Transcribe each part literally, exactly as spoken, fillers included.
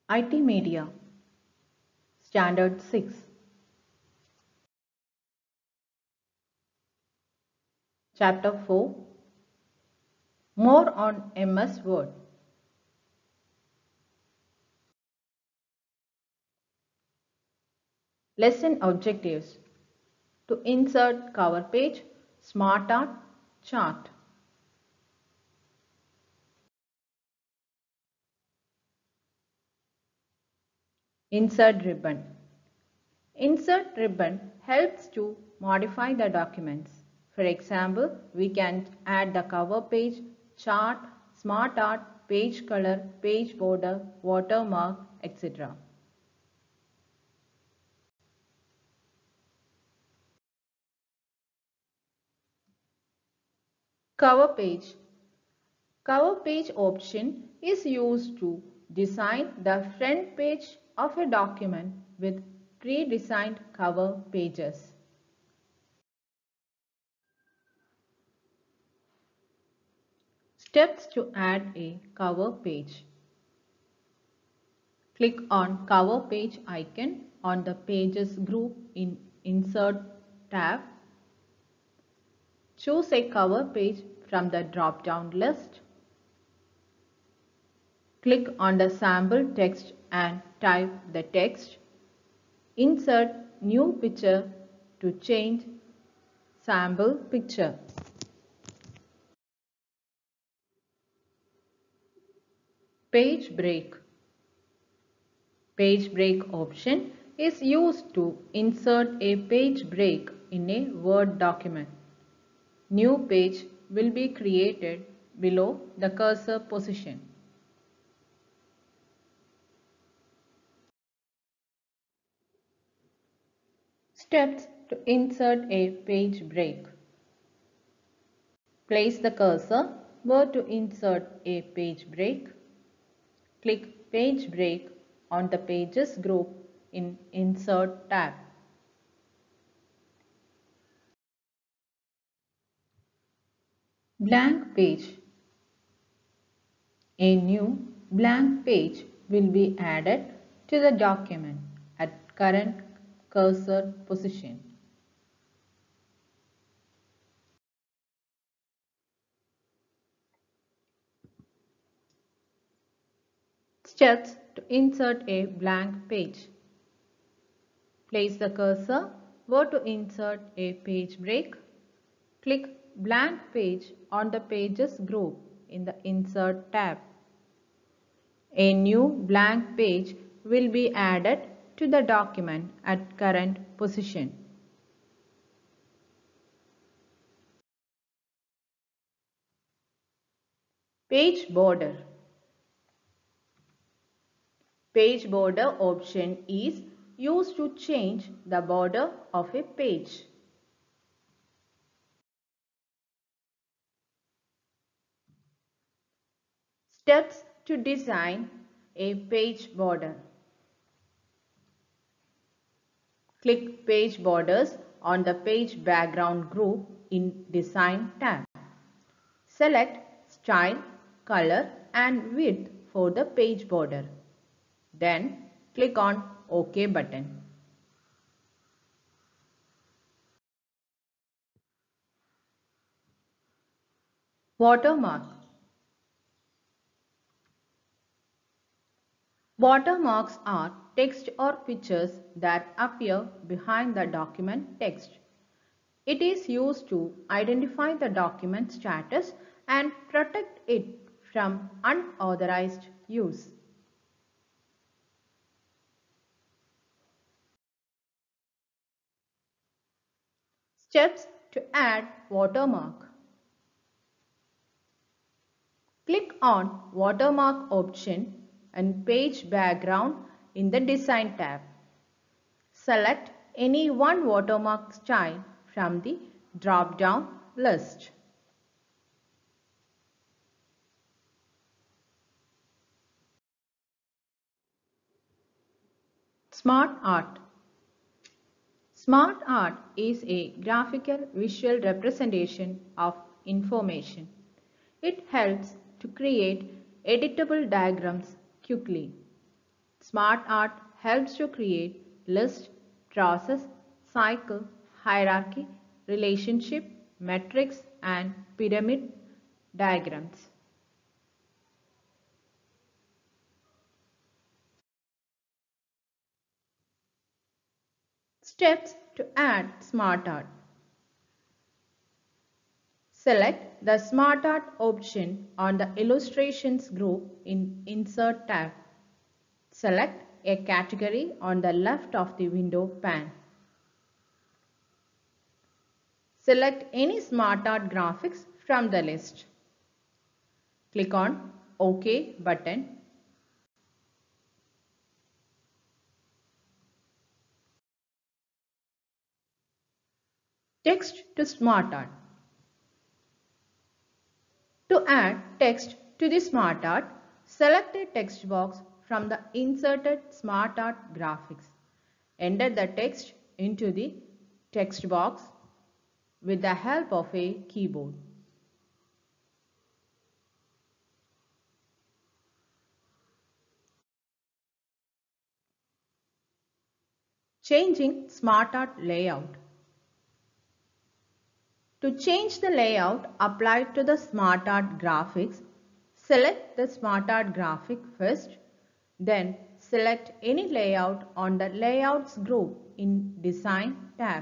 I T Media, Standard six. Chapter four. More on M S Word. Lesson objectives. To insert cover page, smart art, chart. Insert ribbon. Insert ribbon helps to modify the documents. For example, we can add the cover page, chart, smart art, page color, page border, watermark, et cetera. Cover page. Cover page option is used to design the front page of a document with pre-designed cover pages. Steps to add a cover page. Click on Cover Page icon on the Pages group in Insert tab. Choose a cover page from the drop-down list. Click on the sample text and type the text. Insert New Picture to change sample picture. Page break. Page break option is used to insert a page break in a Word document. New page will be created below the cursor position. Steps to insert a page break. Place the cursor where to insert a page break. Click Page Break on the Pages group in Insert tab. Blank page. A new blank page will be added to the document at current cursor position. Steps to insert a blank page. Place the cursor where to insert a page break. Click Blank Page on the Pages group in the Insert tab. A new blank page will be added to the document at current position. Page border. Page border option is used to change the border of a page. Steps to design a page border. Click Page Borders on the Page Background group in Design tab. Select Style, Color and Width for the page border. Then click on OK button. Watermark. Watermarks are text or pictures that appear behind the document text. It is used to identify the document status and protect it from unauthorized use. Steps to add watermark. Click on Watermark option and Page Background in the Design tab. Select any one watermark style from the drop-down list. Smart Art. Smart art is a graphical visual representation of information. It helps to create editable diagrams quickly. Smart art helps to create list, process, cycle, hierarchy, relationship, matrix, and pyramid diagrams. Steps to add smart art. Select the Smart Art option on the Illustrations group in Insert tab. Select a category on the left of the window pane. Select any Smart Art graphics from the list. Click on OK button. Text to Smart Art. To add text to the Smart Art, select a text box from the inserted Smart Art graphics. Enter the text into the text box with the help of a keyboard. Changing Smart Art layout. To change the layout applied to the Smart Art graphics, select the Smart Art graphic first, then select any layout on the Layouts group in Design tab.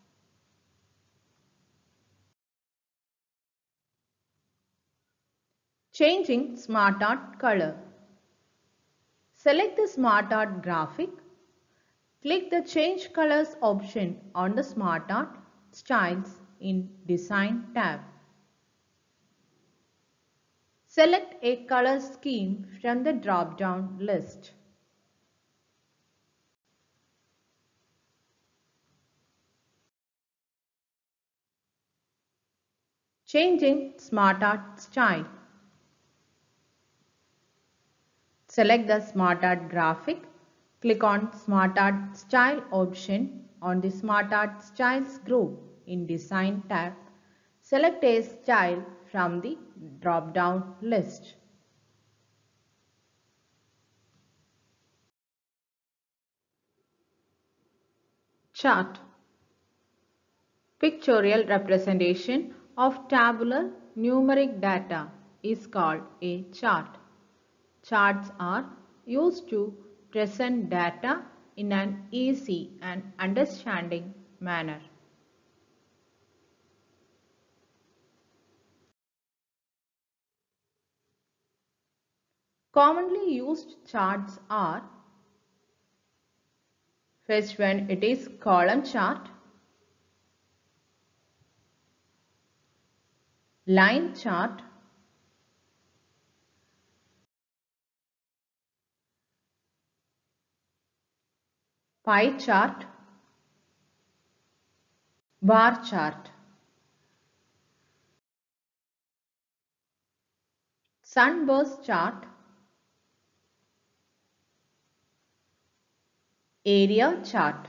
Changing Smart Art color. Select the Smart Art graphic. Click the Change Colors option on the Smart Art Styles in Design tab. Select a color scheme from the drop-down list. Changing Smart Art style. Select the Smart Art graphic. Click on Smart Art Style option on the Smart Art Styles group in Design tab. Select a style from the drop-down list. Chart. Pictorial representation of tabular numeric data is called a chart. Charts are used to present data in an easy and understanding manner. Commonly used charts are: first one, it is column chart, line chart, pie chart, bar chart. Sunburst chart, area chart.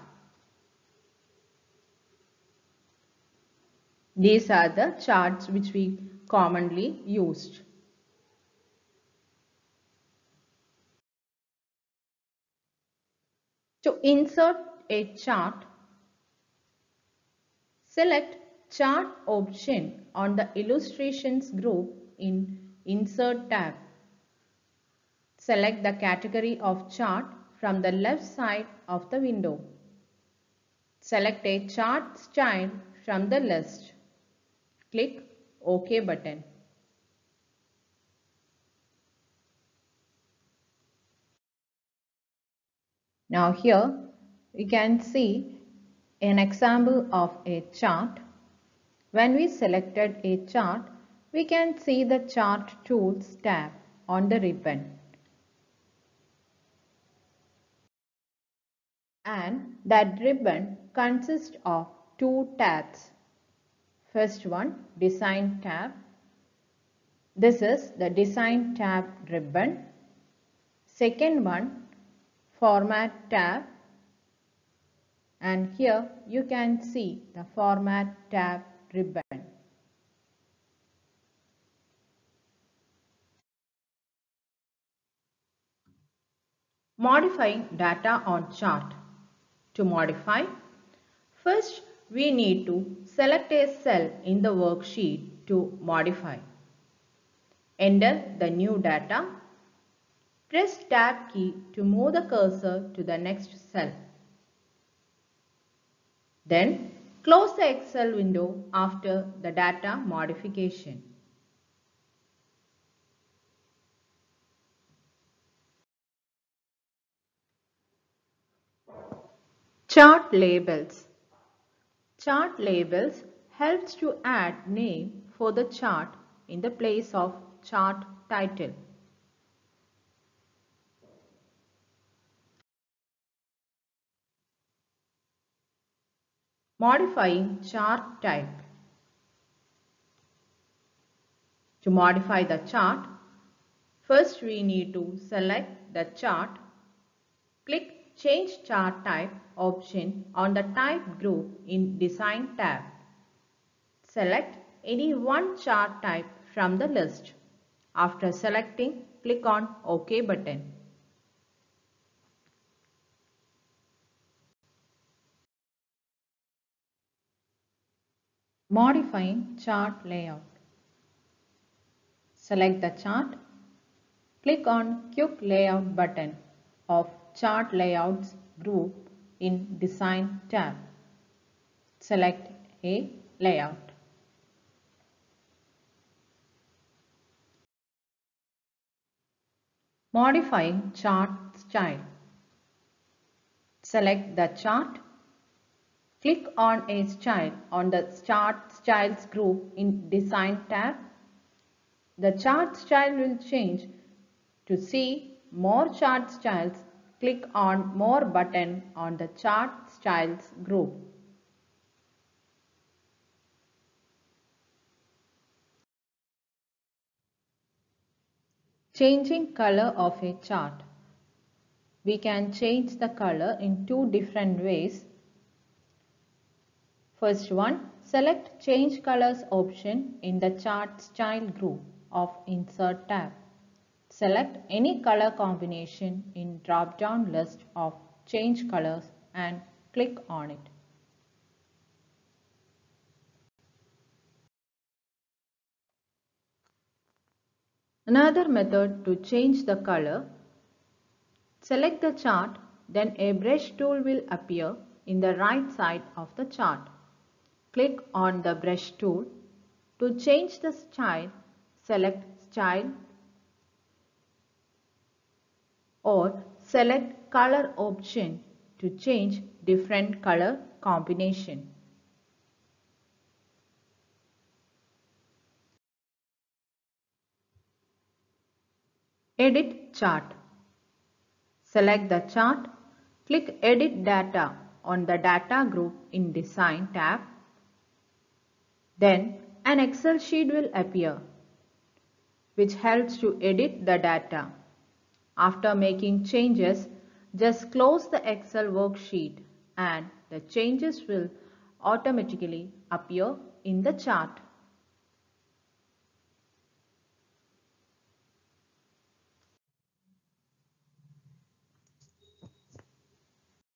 These are the charts which we commonly used. To insert a chart, select Chart option on the Illustrations group in Insert tab. Select the category of chart from the left side of the window. Select a chart style from the list. Click OK button. Now here we can see an example of a chart. When we selected a chart, we can see the Chart Tools tab on the ribbon. And that ribbon consists of two tabs. First one, Design tab. This is the Design tab ribbon. Second one, Format tab. And here you can see the Format tab ribbon. Modifying data on chart. To modify, first we need to select a cell in the worksheet to modify. Enter the new data. Press Tab key to move the cursor to the next cell. Then close the Excel window after the data modification. Chart labels. Chart labels helps to add name for the chart in the place of chart title. Modifying chart type. To modify the chart, first we need to select the chart. Click Change Chart Type option on the Type group in Design tab. Select any one chart type from the list. After selecting, click on OK button. Modifying chart layout. Select the chart. Click on Quick Layout button of Chart Layouts group in Design tab. Select a layout. Modifying chart style. Select the chart. Click on a style on the Chart Styles group in Design tab. The chart style will change. To see more chart styles, click on More button on the Chart Styles group. Changing color of a chart. We can change the color in two different ways. First one, select Change Colors option in the Chart Style group of Insert tab. Select any color combination in drop-down list of Change Colors and click on it. Another method to change the color. Select the chart, then a brush tool will appear in the right side of the chart. Click on the brush tool. To change the style, select Style or select Color option to change different color combination. Edit chart. Select the chart. Click Edit Data on the Data group in Design tab. Then an Excel sheet will appear, which helps to edit the data. After making changes, just close the Excel worksheet and the changes will automatically appear in the chart.